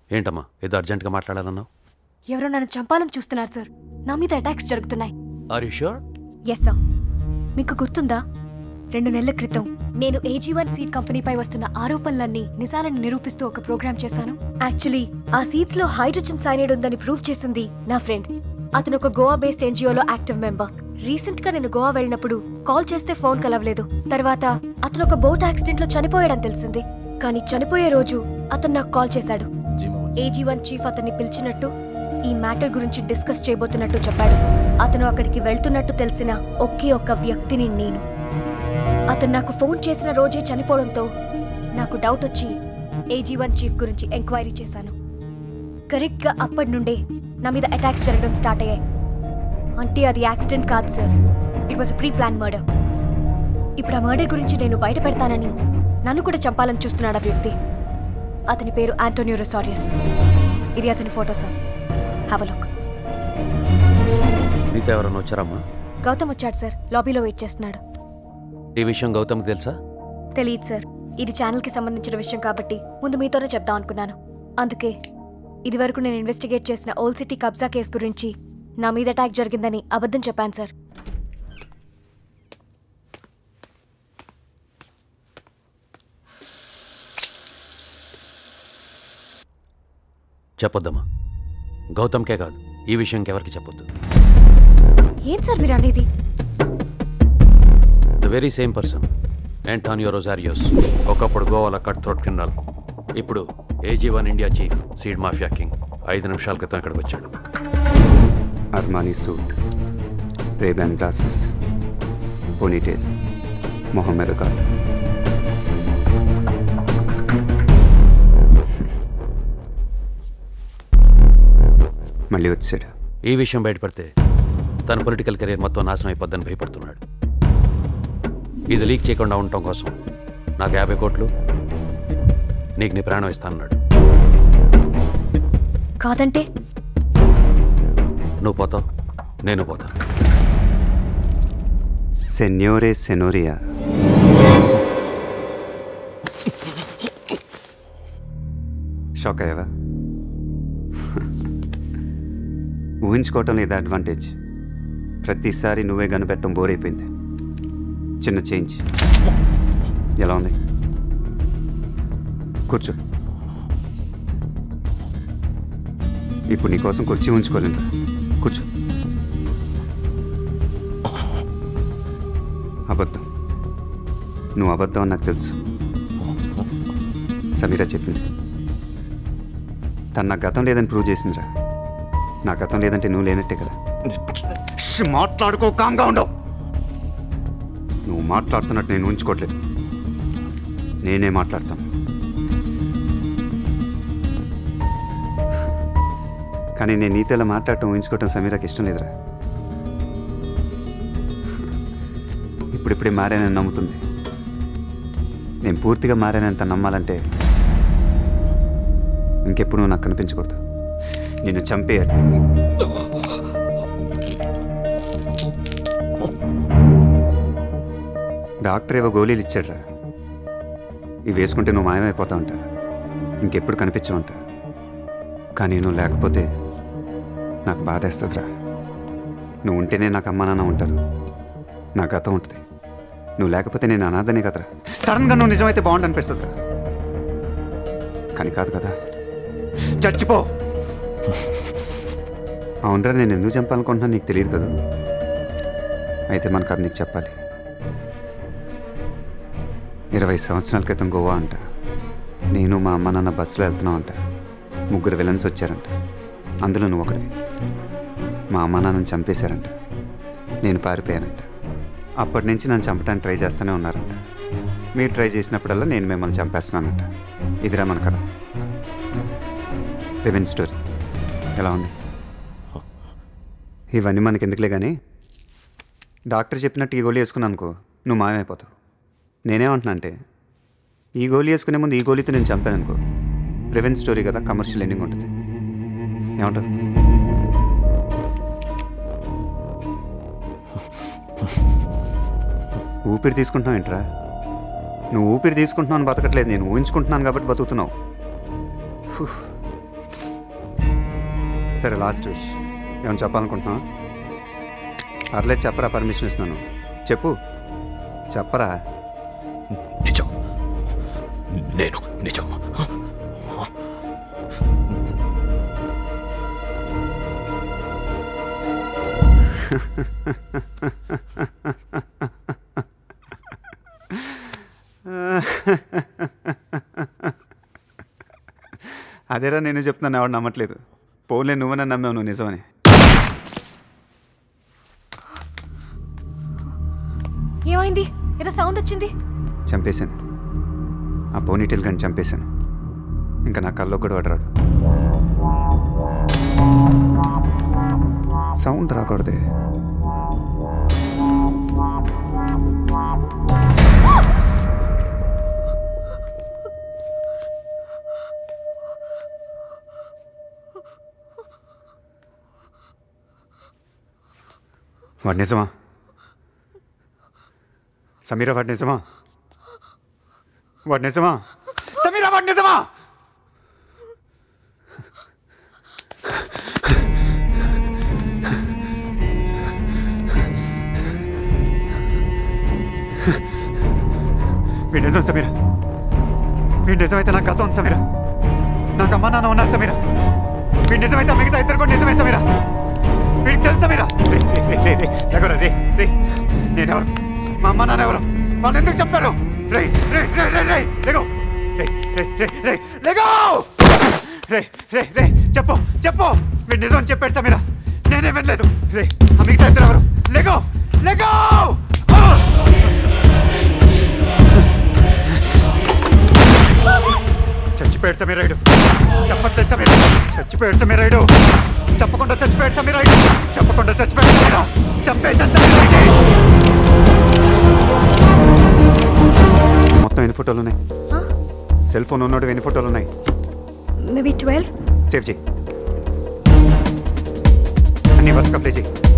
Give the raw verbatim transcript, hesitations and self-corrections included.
ఏంటమ్మా ఏదో అర్జెంట్గా మాట్లాడాలన్నావు? ఎవరో నన్ను చంపాలని చూస్తున్నారు సార్. నా మీద అటాక్స్ జరుగుతున్నాయి. Are you sure? Yes sir. మీకు గుర్తుందా, రెండు నెలల క్రితం నేను ఏజీ వన్ సీడ్ కంపెనీపై వస్తున్న ఆరోపణలన్నీ నిజాలను నిరూపిస్తూ ఒక ప్రోగ్రామ్ చేశాను. యాక్చువల్లీ ఆ సీడ్స్ లో హైడ్రోజన్ సైనైడ్ ఉందని ప్రూవ్ చేసింది నా ఫ్రెండ్. అతను ఒక గోవా బేస్డ్ ఎన్జిఓలో యాక్టివ్ మెంబర్. రీసెంట్ గా నేను గోవా వెళ్ళినప్పుడు కాల్ చేస్తే ఫోన్ కలవలేదు. తర్వాత అతను ఒక బోట్ యాక్సిడెంట్ లో చనిపోయాడని తెలిసింది. కానీ చనిపోయే రోజు అతను నాకు కాల్ చేశాడు. ఏజీ వన్ చీఫ్ అతన్ని పిలిచినట్టు ఈ మ్యాటర్ గురించి డిస్కస్ చేయబోతున్నట్టు చెప్పాడు. అతను అక్కడికి వెళ్తున్నట్టు తెలిసిన ఒకే ఒక్క వ్యక్తిని నేను. అతను నాకు ఫోన్ చేసిన రోజే చనిపోవడంతో నాకు డౌట్ వచ్చి ఏజీ వన్ చీఫ్ గురించి ఎంక్వైరీ చేశాను. కరెక్ట్ గా అప్పటి నుండే నా మీద అటాక్స్ జరగడం స్టార్ట్ అయ్యాయి. అంటే అది యాక్సిడెంట్ కాదు sir, it was pre plan murder. ఇప్పుడు ఆ మర్డర్ గురించి నేను బయట పెడతానని నన్ను కూడా చంపాలని చూస్తున్నాడు ఆ వ్యక్తి. అతని పేరు ఆంటోనియో రొసారియస్. ఇది అతని photo sir, have a look. నీతో ఎవరన్నా వచ్చారమ్మా? గౌతమ్ వచ్చాడు సార్, లాబీలో వెయిట్ చేస్తున్నాడు. ఈ విషయం గౌతమ్కి తెలుసా? తెలియదు సార్, ఇది ఛానల్కి సంబంధించిన విషయం కాబట్టి ముందు మీతోనే చెప్దాం అనుకున్నాను. అందుకే ఇది వరకు నేను ఇన్వెస్టిగేట్ చేసిన ఓల్డ్ సిటీ కబ్జా కేసు గురించి నా మీద అటాక్ జరిగిందని అబద్ధం చెప్పాను సార్. చెప్పొద్దమ్మా, గౌతమ్కే కాదు ఈ విషయం ఎవరికి చెప్పొద్దు. ఏం సార్ మీరు అనేది? The very same person Antonio Rosarios, ఒకప్పుడు గోవాలో కట్ థ్రోట్ క్రిమినల్, ఇప్పుడు AG one India chief, seed mafia king. ఐదు నిమిషాల క్రితం ఇక్కడికి వచ్చాడు. Armani suit, RayBan glasses, ponytail, Mohammed కాదు. మళ్ళీ వచ్చాడు. ఈ విషయం బయటపడితే తన పొలిటికల్ కెరీర్ మొత్తం నాశనం అయిపోద్దని భయపడుతున్నాడు. ఇది లీక్ చేయకుండా ఉండటం కోసం నాకు యాభై కోట్లు, నీకు నీ ప్రాణం ఇస్తానన్నాడు. కాదంటే నువ్వు పోతావు, నేను పోతాను. సెన్యోరే సెనోరియా, షాక్ అయ్యావా? ఊహించుకోవటం లేదా అడ్వాంటేజ్? ప్రతిసారి నువ్వే కనిపెట్టడం బోర్ అయిపోయింది. చిన్న చేంజ్. ఎలా ఉంది? కూర్చో. ఇప్పుడు నీకోసం కుర్చీ ఉంచుకోలేను. కూర్చో. అబద్ధం. నువ్వు అబద్ధం అని నాకు తెలుసు. సమీరా చెప్పింది. తను నా గతం లేదని ప్రూవ్ చేసిందిరా. నా గతం లేదంటే నువ్వు లేనట్టే కదా. మాట్లాడుకో, కామ్గా ఉండవు. నువ్వు మాట్లాడుతున్నట్టు నేను ఉంచుకోవట్లేదు, నేనే మాట్లాడతాను. కానీ నేను నీతో ఇలా మాట్లాడటం ఊహించుకోవటం సమీరాకి ఇష్టం లేదురా. ఇప్పుడిప్పుడే మారానని నమ్ముతుంది. నేను పూర్తిగా మారానంత నమ్మాలంటే ఇంకెప్పుడు నువ్వు నాకు కనిపించకూడదు. నిన్ను చంపేయాలి. డాక్టర్ ఏవో గోళీలు ఇచ్చాడ్రా. ఇవి వేసుకుంటే నువ్వు మాయమైపోతా ఉంటా, ఇంకెప్పుడు కనిపించవు ఉంటా. కానీ నువ్వు లేకపోతే నాకు బాధేస్తుందిరా. నువ్వు ఉంటేనే నాకు అమ్మా నాన్న ఉంటారు, నా గతం ఉంటుంది. నువ్వు లేకపోతే నేను అనాథనే కదరా. సడన్గా నువ్వు నిజమైతే బాగుండు అనిపిస్తుందిరా. కానీ కాదు కదా, చచ్చిపో. అవునరా, నేను ఎందుకు చంపాలనుకుంటున్నా నీకు తెలియదు కదా. అయితే మనకు అది నీకు చెప్పాలి. ఇరవై సంవత్సరాల క్రితం గోవా అంట. నేను మా అమ్మ నాన్న బస్సులో వెళ్తున్నాం అంట. ముగ్గురు విలన్స్ వచ్చారంట. అందులో నువ్వు ఒకటి. మా అమ్మ నాన్నని చంపేశారంట. నేను పారిపోయానంట. అప్పటి నుంచి నన్ను చంపడానికి ట్రై చేస్తూనే ఉన్నారంట. మీరు ట్రై చేసినప్పుడల్లా నేను మిమ్మల్ని చంపేస్తున్నానంట. ఇదిరా మన కథ. Revenge story. ఎలా ఉంది? ఇవన్నీ మనకి ఎందుకులే కానీ, డాక్టర్ చెప్పినట్టు ఈ గోళీ వేసుకున్నాను అనుకో, నువ్వు మాయమైపోతావు. నేనేమంటున్నా అంటే, ఈ గోళీ వేసుకునే ముందు ఈ గోళీతో నేను చంపాను అనుకో, రివెంజ్ స్టోరీ కదా, కమర్షియల్ ఎండింగ్ ఉంటుంది. ఏమంటావు? ఊపిరి తీసుకుంటున్నావు ఏంట్రా? నువ్వు ఊపిరి తీసుకుంటున్నావు అని బతకట్లేదు, నేను ఊహించుకుంటున్నాను కాబట్టి బతుకుతున్నావు. సరే లాస్ట్ విష్ ఏమైనా చెప్పాలనుకుంటున్నావా? పర్లేదు చెప్పరా, పర్మిషన్ ఇస్తున్నాను. చెప్పు, చెప్పరా. నిజం, నేను నిజం. అదేరా నేను చెప్తున్నాను, ఎవడు నమ్మట్లేదు. పోలే నువ్వనే నమ్మావు నువ్వు నిజమని. ఏమైంది? ఏదో సౌండ్ వచ్చింది. చంపేశాను, ఆ పోనీటెల్ కానీ చంపేశాను. ఇంకా నా కల్లో కూడా పడరాడు. సౌండ్ రాకూడదే. వాడు నిజమా? సమీరా వాడు నిజమా? వాడు నిజమా? సమీరా వాడు నిజమా? వీడు నిజం సమీరా. వీడు నిజమైతే నాకు గతం ఉంది సమీరా. నాకు అమ్మ నాన్న ఉన్నారు సమీరా. వీడు నిజమైతే మిగతా ఇద్దరు కూడా నిజమే సమీరా. వీడికి తెలుసు సమీరా. ఎవరు రే రే నేనెవరు? మా అమ్మ నాన్న ఎవరు? వాళ్ళు ఎందుకు చెప్పారు? రే రే రే రే రే లేగో రే రే రే రే లేగో రే రే రే చెప్పు చెప్పు. వీడు నిజం అని చెప్పాడు సమీరా. నేనే వినలేదు. రే ఆ మిగతా ఇద్దరు ఎవరు? లేగో లేగో. చచ్చిపోయాడు సమీరాయుడు. చెప్పట్లేదు సమీరా. చచ్చిపోయాడు సమీరాయుడు. చెప్పకుండా చచ్చిపోయాడు సమీరాయుడు. చెప్పకుండా చచ్చిపోయాడు సమీరా. చంపేశాను సమీరాయుడు. మొత్తం ఎన్ని ఫోటోలు ఉన్నాయి? సెల్ ఫోన్ ఉన్నాడు ఎన్ని ఫోటోలు ఉన్నాయి? Maybe twelve. సేవ్ చేయి. అన్ని బస్ అప్లై చేయి.